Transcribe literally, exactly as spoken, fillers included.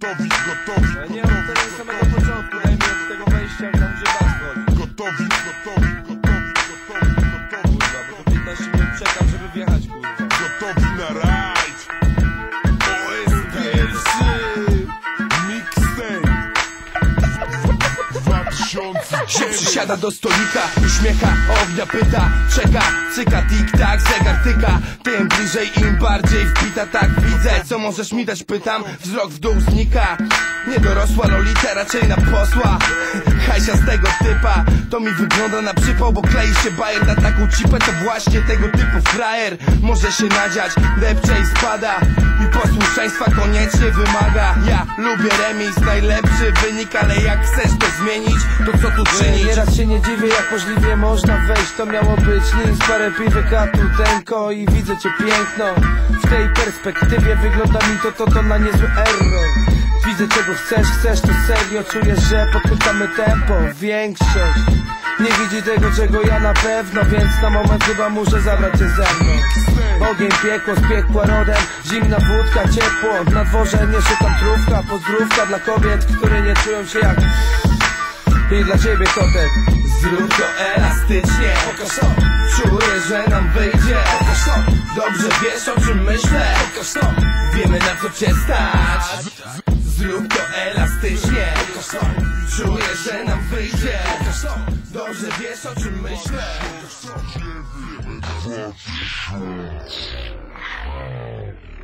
Gotowi, gotowi, no nie mam tego z samego początku, daj mi od tego wejścia, tam gdzie was chodzi. gotowi, gotowi, gotowi, gotowi, gotowi. Kurwa, bo to piętnaście minut czekam, żeby wjechać, kurwa. Gotowi na rajd. O S pierwszy mixtape dwa tysiące dziewięć. Przysiada do stolika, uśmiecha, ognia pyta, czeka, cyka, tik-tak, zegar tyka. Tym bliżej, im bardziej wbita, tak widzę. Co możesz mi dać, pytam, wzrok w dół znika. Niedorosła lolita, raczej na posła. Hajsia z tego typa, to mi wygląda na przypał, bo klei się bajer na taką cipę. To właśnie tego typu frajer może się nadziać, depcze i spada. I posłuszeństwa koniecznie wymaga. Ja lubię remis, najlepszy wynik, ale jak chcesz to zmienić, to co tu czynić? Nieraz się nie dziwię, jak możliwie można wejść. To miało być nic, parę piwek, a tu tenko. I widzę cię piękno. W tej perspektywie wygląda mi to, to, to na niezły error. Widzę czego chcesz, chcesz to serio. Czujesz, że podkręcamy tempo. Większość nie widzi tego, czego ja na pewno. Więc na moment chyba muszę zabrać cię ze mną. Ogień, piekło, z piekła rodem. Zimna wódka, ciepło. Na dworze nie szukam trówka. Pozdrówka dla kobiet, które nie czują się jak... I dla ciebie kotek. Zrób to elastycznie, pokaż to. Czuję, że nam wyjdzie, pokaż to. Dobrze wiesz, o czym myślę, pokaż to. Wiemy, na co cię stać. Zrób to elastycznie, pokaż to. Czuję, że nam wyjdzie, pokaż to. Dobrze wiesz, o czym myślę. Wiemy, na co cię stać.